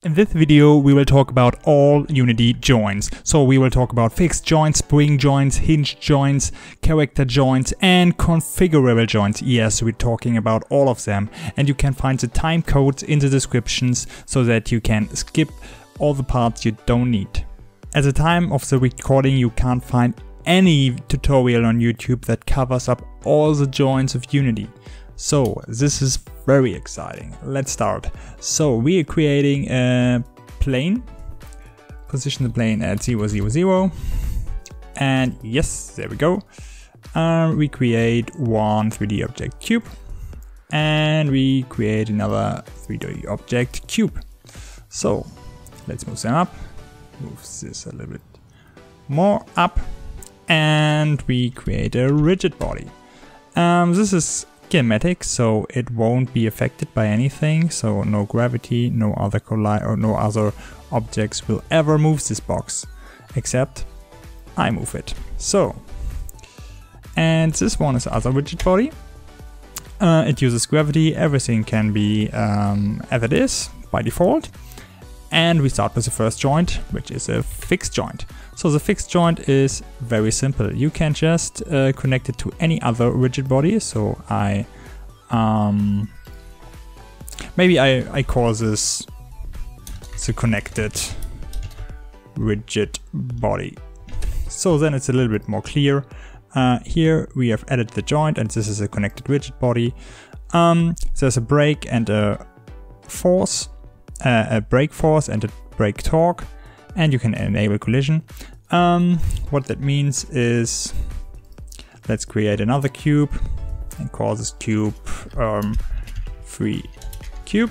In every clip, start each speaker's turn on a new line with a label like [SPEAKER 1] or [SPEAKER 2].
[SPEAKER 1] In this video we will talk about all Unity joints. So we will talk about fixed joints, spring joints, hinge joints, character joints and configurable joints. Yes, we're talking about all of them, and you can find the time codes in the descriptions so that you can skip all the parts you don't need. At the time of the recording you can't find any tutorial on YouTube that covers up all the joints of Unity. So this is very exciting. Let's start. So we are creating a plane. Position the plane at 0, 0, 0. And yes, there we go. We create one 3D object cube. And we create another 3D object cube. So let's move them up. Move this a little bit more up. And we create a rigid body. This is kinematic, so it won't be affected by anything, so no gravity, no other no other objects will ever move this box, except I move it. So, and this one is other rigid body. It uses gravity, everything can be as it is by default. And we start with the first joint, which is a fixed joint. So the fixed joint is very simple. You can just connect it to any other rigid body. So maybe I call this the connected rigid body. So then it's a little bit more clear. Here we have added the joint, and this is a connected rigid body. There's a brake and a force. A brake force and a brake torque, and you can enable collision. What that means is, let's create another cube and call this cube free cube.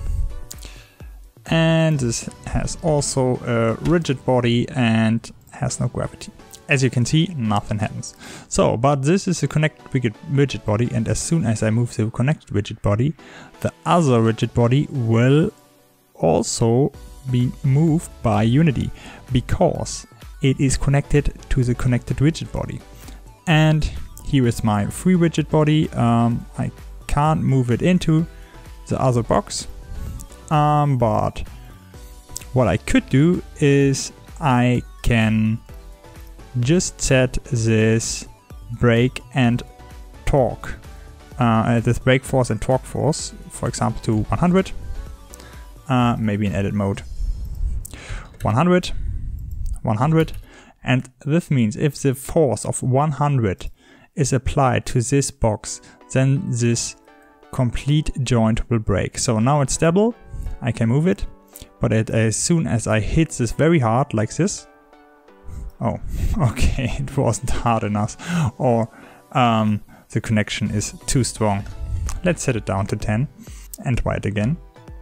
[SPEAKER 1] And this has also a rigid body and has no gravity. As you can see, nothing happens. So, but this is a connected rigid body, and as soon as I move the connected rigid body, the other rigid body will also be moved by Unity, because it is connected to the connected rigid body. And here is my free rigid body. I can't move it into the other box, but what I could do is I can just set this brake and torque, this brake force and torque force, for example, to 100. Maybe in edit mode. 100, 100, and this means if the force of 100 is applied to this box, then this complete joint will break. So now it's stable, I can move it, but as soon as I hit this very hard, like this, oh, okay, it wasn't hard enough, or the connection is too strong. Let's set it down to 10 and try it again.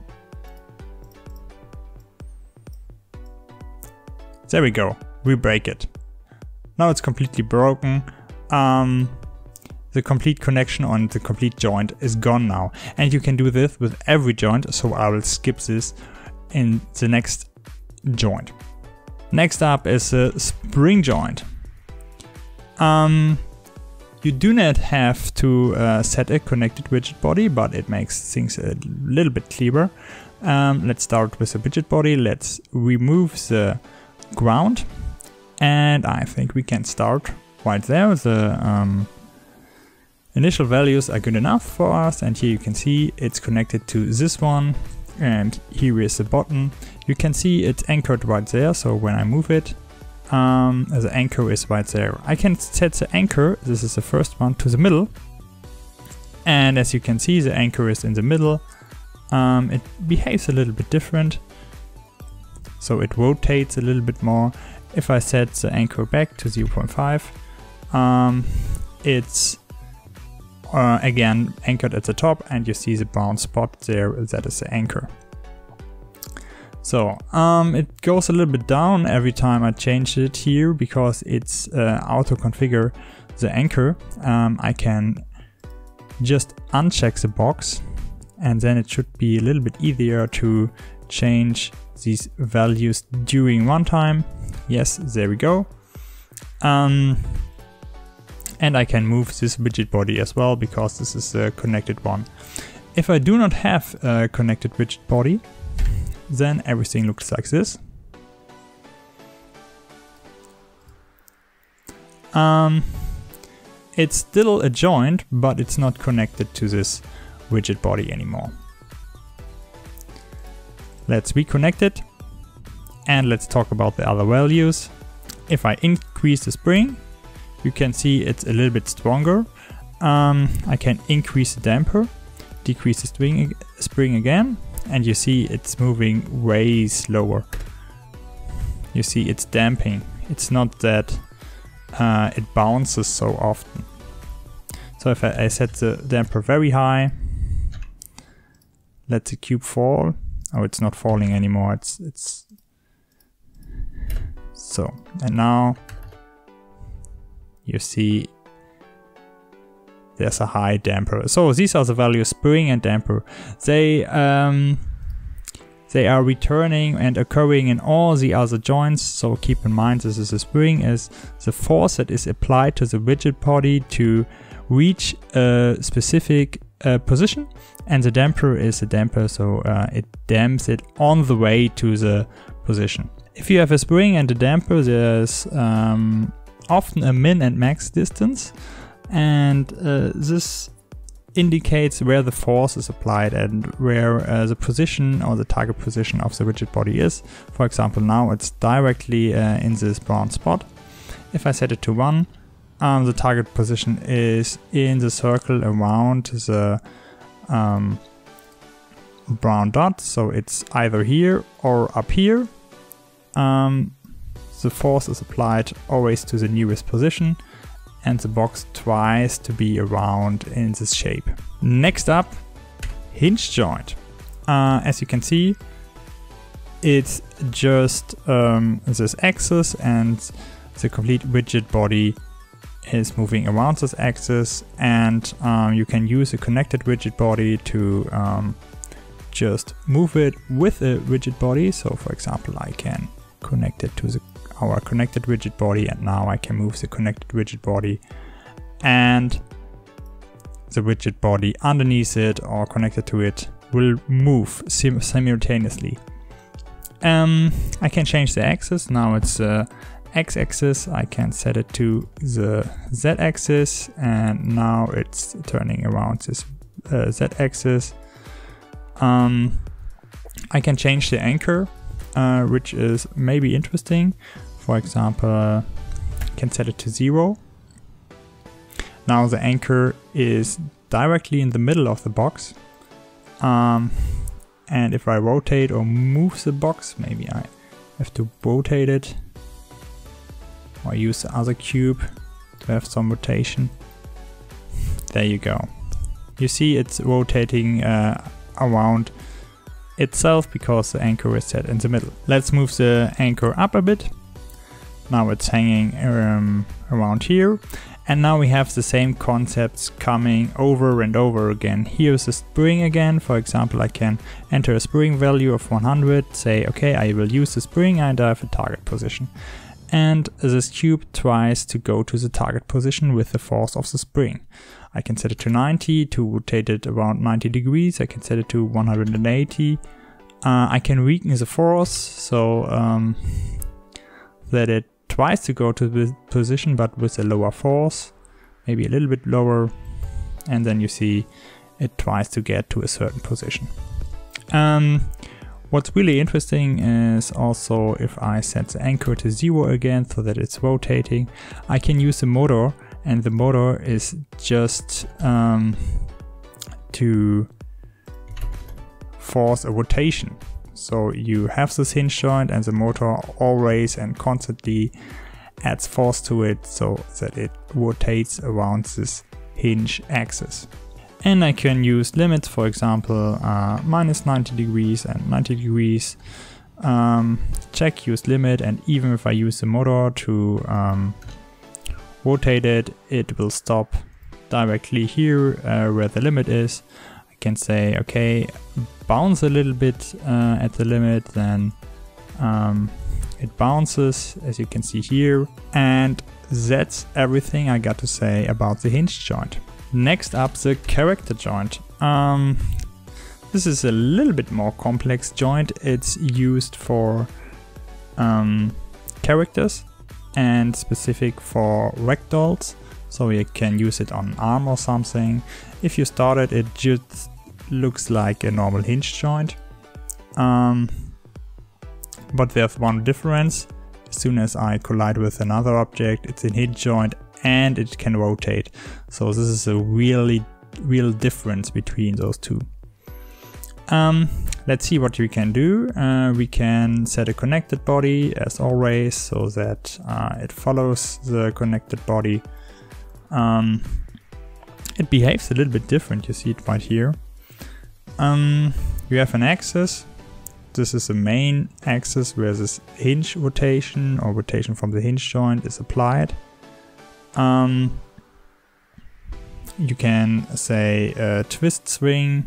[SPEAKER 1] There we go, we break it. Now it's completely broken. The complete connection on the complete joint is gone now. And you can do this with every joint, so I will skip this in the next joint. Next up is a spring joint. You do not have to set a connected rigid body, but it makes things a little bit clearer. Let's start with a rigid body. Let's remove the ground, and I think we can start right there. The initial values are good enough for us, and here you can see it's connected to this one, and here is the button. You can see it's anchored right there, so when I move it, the anchor is right there. I can set the anchor, this is the first one, to the middle, and as you can see the anchor is in the middle. It behaves a little bit different, so it rotates a little bit more. If I set the anchor back to 0.5, it's again anchored at the top, and you see the brown spot there, that is the anchor. So it goes a little bit down every time I change it here, because it's auto configure the anchor. I can just uncheck the box, and then it should be a little bit easier to change these values during runtime. Yes, there we go. And I can move this rigid body as well, because this is a connected one. If I do not have a connected rigid body, then everything looks like this. It's still a joint, but it's not connected to this rigid body anymore. Let's reconnect it and let's talk about the other values. If I increase the spring, you can see it's a little bit stronger. I can increase the damper, decrease the spring again, and you see it's moving way slower. You see it's damping. It's not that it bounces so often. So if I set the damper very high, let the cube fall. Oh, it's not falling anymore. It's so, and now you see there's a high damper. So these are the values spring and damper. They are returning and occurring in all the other joints. So keep in mind, this is a spring, is the force that is applied to the rigid body to reach a specific position, and the damper is a damper, so it damps it on the way to the position. If you have a spring and a damper, there's often a min and max distance, and this indicates where the force is applied and where the position or the target position of the rigid body is. For example, now it's directly in this brown spot. If I set it to 1, the target position is in the circle around the brown dot, so it's either here or up here. The force is applied always to the nearest position, and the box tries to be around in this shape. Next up, hinge joint. As you can see, it's just this axis, and the complete rigid body is moving around this axis, and you can use a connected rigid body to just move it with a rigid body. So for example, I can connect it to our connected rigid body, and now I can move the connected rigid body and the rigid body underneath it or connected to it will move simultaneously. I can change the axis. Now it's x-axis. I can set it to the z-axis, and now it's turning around this z-axis. I can change the anchor, which is maybe interesting. For example, I can set it to 0. Now the anchor is directly in the middle of the box. And if I rotate or move the box, maybe I have to rotate it or use the other cube to have some rotation. There you go. You see it's rotating around itself because the anchor is set in the middle. Let's move the anchor up a bit. Now it's hanging around here, and now we have the same concepts coming over and over again. Here's the spring again. For example, I can enter a spring value of 100, say okay, I will use the spring, and I have a target position. And this cube tries to go to the target position with the force of the spring. I can set it to 90 to rotate it around 90 degrees. I can set it to 180. I can weaken the force so that it tries to go to the position but with a lower force, maybe a little bit lower, and then you see it tries to get to a certain position. What's really interesting is also if I set the anchor to 0 again so that it's rotating, I can use the motor, and the motor is just to force a rotation. So you have this hinge joint, and the motor always and constantly adds force to it so that it rotates around this hinge axis. And I can use limits, for example, minus 90 degrees and 90 degrees. Check use limit, and even if I use the motor to rotate it, it will stop directly here where the limit is. I can say, okay, bounce a little bit at the limit, then it bounces, as you can see here. And that's everything I got to say about the hinge joint. Next up, the character joint. This is a little bit more complex joint. It's used for characters and specific for ragdolls. So you can use it on an arm or something. If you start it, it just looks like a normal hinge joint. But there's one difference. As soon as I collide with another object, it's a hinge joint and it can rotate. So this is a real difference between those two. Let's see what we can do. We can set a connected body as always, so that it follows the connected body. It behaves a little bit different, you see it right here. You have an axis. This is the main axis where this hinge rotation or rotation from the hinge joint is applied. You can say a twist swing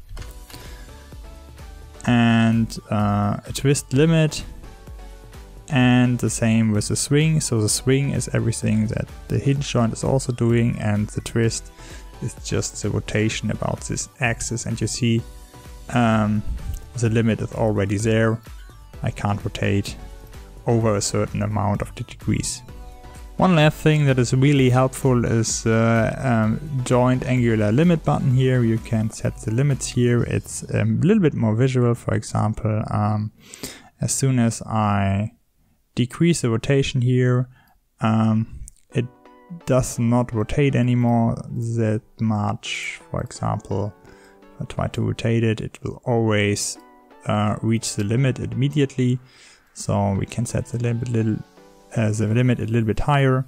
[SPEAKER 1] and a twist limit, and the same with the swing. So the swing is everything that the hinge joint is also doing, and the twist is just the rotation about this axis. And you see the limit is already there. I can't rotate over a certain amount of degrees. One last thing that is really helpful is joint angular limit button here. You can set the limits here. It's a little bit more visual. For example, as soon as I decrease the rotation here, it does not rotate anymore that much. For example, if I try to rotate it, it will always reach the limit immediately. So we can set the limit a little bit higher,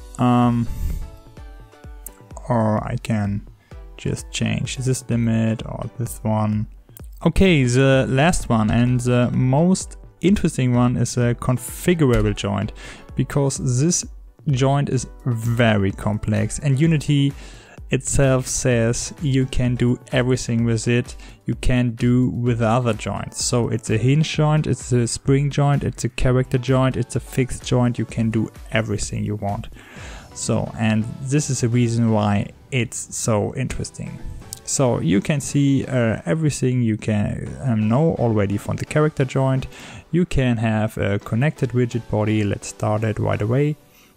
[SPEAKER 1] or I can just change this limit or this one. Okay, the last one and the most interesting one is a configurable joint, because this joint is very complex and Unity itself says you can do everything with it you can do with other joints. So it's a hinge joint, it's a spring joint, it's a character joint, it's a fixed joint. You can do everything you want. So, and this is the reason why it's so interesting. So you can see everything you can know already from the character joint. You can have a connected rigid body. Let's start it right away.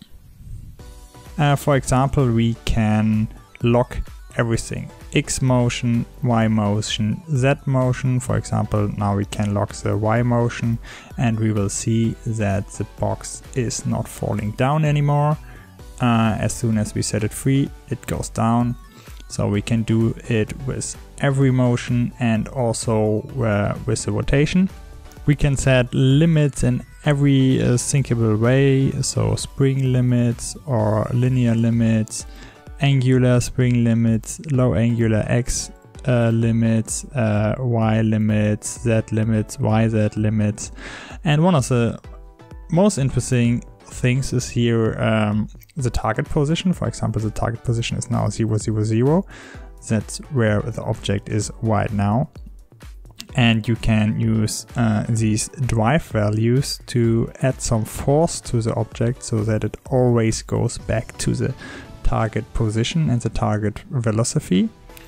[SPEAKER 1] For example, we can lock everything: X motion, Y motion, Z motion. For example, now we can lock the Y motion and we will see that the box is not falling down anymore. As soon as we set it free, it goes down. So we can do it with every motion and also with the rotation. We can set limits in every thinkable way, so spring limits or linear limits, angular spring limits, low angular X limits, Y limits, Z limits, YZ limits. And one of the most interesting things is here the target position. For example, the target position is now 0, 0, 0. That's where the object is right now. And you can use these drive values to add some force to the object so that it always goes back to the target position and the target velocity.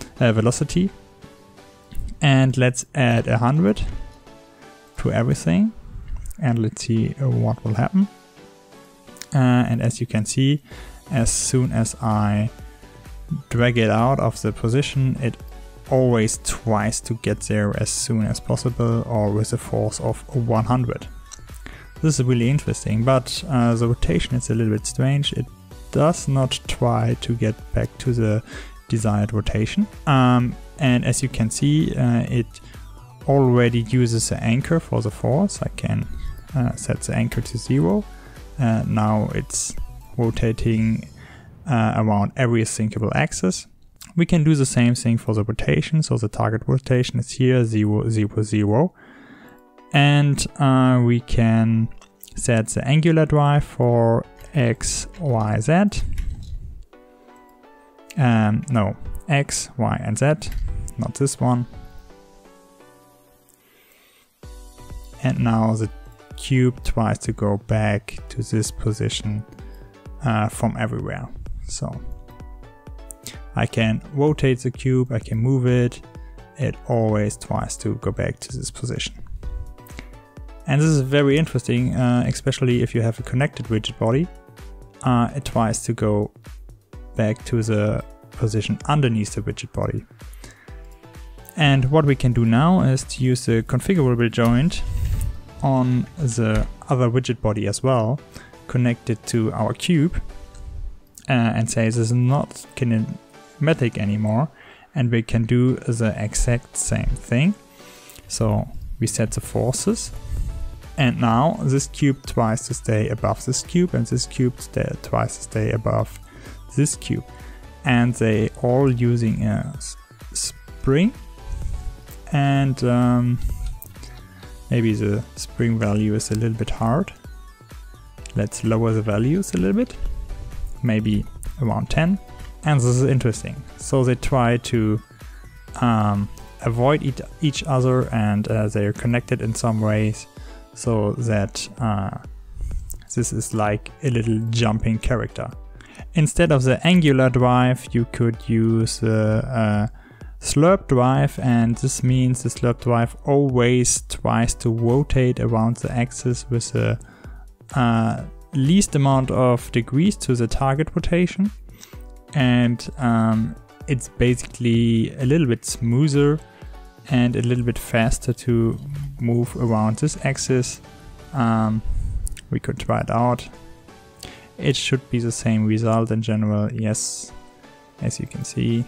[SPEAKER 1] And let's add 100 to everything and let's see what will happen. And as you can see, as soon as I drag it out of the position, it always tries to get there as soon as possible, or with a force of 100. This is really interesting, but the rotation is a little bit strange. It does not try to get back to the desired rotation. And as you can see, it already uses the anchor for the force. I can set the anchor to 0. Now it's rotating around every thinkable axis. We can do the same thing for the rotation. So the target rotation is here, 0, 0, 0. And we can set the angular drive for X, Y, Z. No, X, Y, and Z, not this one. And now the cube tries to go back to this position from everywhere. So I can rotate the cube, I can move it, it always tries to go back to this position. And this is very interesting, especially if you have a connected rigid body. It tries to go back to the position underneath the rigid body. And what we can do now is to use the configurable joint on the other rigid body as well, connected to our cube, and say this is not kinematic anymore, and we can do the exact same thing. So we set the forces, and now this cube tries to stay above this cube, and this cube tries to stay above this cube, and they all using a spring, and maybe the spring value is a little bit hard. Let's lower the values a little bit, maybe around 10. And this is interesting. So they try to avoid each other, and they are connected in some ways, so that this is like a little jumping character. Instead of the angular drive, you could use the slurp drive, and this means the slurp drive always tries to rotate around the axis with the least amount of degrees to the target rotation, and it's basically a little bit smoother and a little bit faster to move around this axis. We could try it out. It should be the same result in general, yes, as you can see.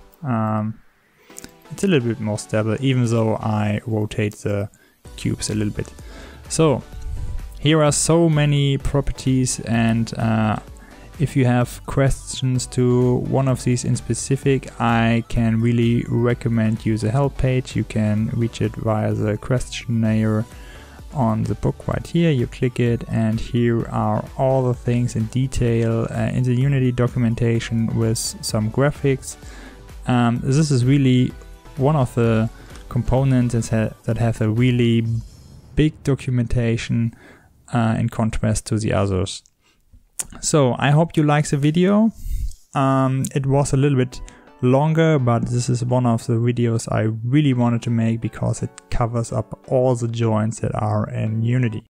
[SPEAKER 1] It's a little bit more stable, even though I rotate the cubes a little bit. So here are so many properties, and if you have questions to one of these in specific, I can really recommend you the help page. You can reach it via the questionnaire on the book right here. You click it, and here are all the things in detail in the Unity documentation with some graphics. This is really one of the components that have a really big documentation in contrast to the others. So I hope you like the video. It was a little bit longer, but this is one of the videos I really wanted to make because it covers up all the joints that are in Unity.